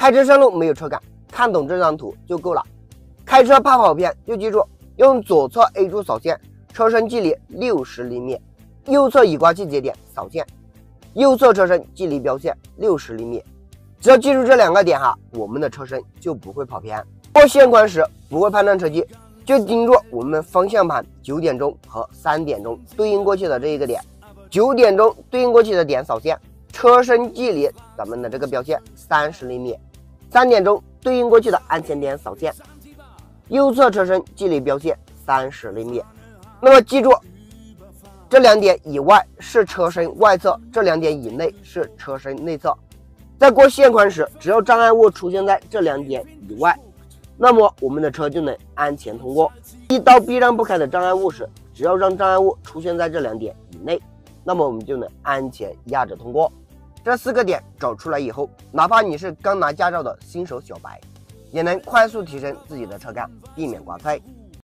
开车上路没有车感，看懂这张图就够了。开车怕跑偏，就记住用左侧 A 柱扫线，车身距离60厘米，右侧雨刮器节点扫线，右侧车身距离标线60厘米。只要记住这2个点哈，我们的车身就不会跑偏。过线宽时不会判断车距，就盯住我们方向盘9点钟和3点钟对应过去的这一个点，9点钟对应过去的点扫线，车身距离咱们的这个标线30厘米，3点钟对应过去的安全点扫线，右侧车身距离标线30厘米。那么记住，这2点以外是车身外侧，这2点以内是车身内侧。在过线宽时，只要障碍物出现在这2点以外，那么我们的车就能安全通过。一刀避让不开的障碍物时，只要让障碍物出现在这2点以内，那么我们就能安全压着通过。这4个点找出来以后，哪怕你是刚拿驾照的新手小白，也能快速提升自己的车感，避免刮蹭。